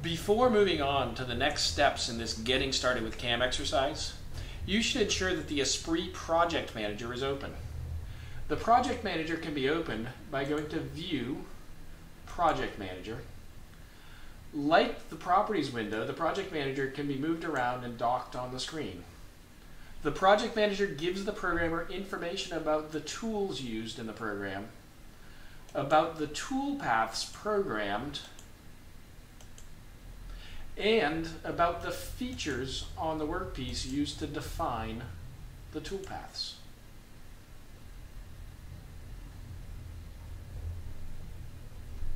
Before moving on to the next steps in this getting started with CAM exercise, you should ensure that the Esprit Project Manager is open. The Project Manager can be opened by going to View, Project Manager. Like the Properties window, the Project Manager can be moved around and docked on the screen. The Project Manager gives the programmer information about the tools used in the program, about the toolpaths programmed, and about the features on the workpiece used to define the toolpaths.